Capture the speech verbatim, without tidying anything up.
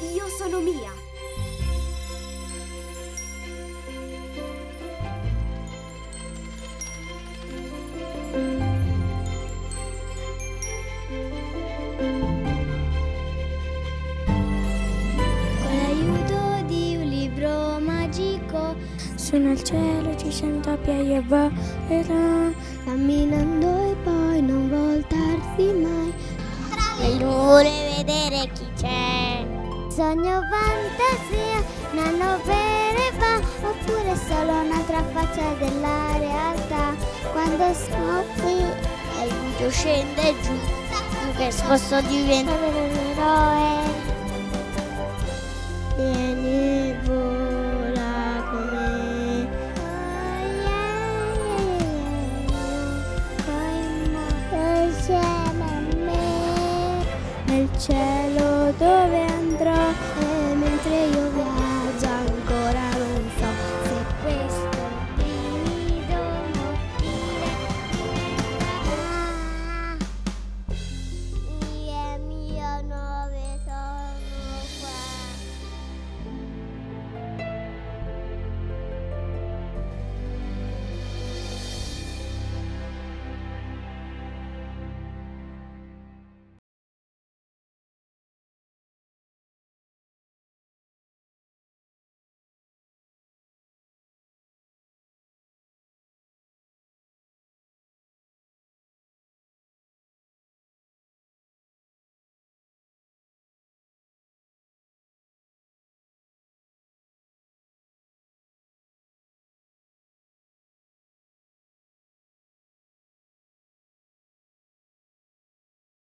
Io sono Mia. Con l'aiuto di un libro magico su nel cielo ci sento piedi e volerò, camminando e poi non voltarsi mai, tra le nuvole vedere chi c'è. Sogno fantasia, nanno vere va, oppure solo un'altra faccia della realtà. Quando scopri e il buio scende giù, che posso diventare l'eroe. Vieni e vola con me. Poi insieme a me nel cielo dove andrò, e mentre io viaggio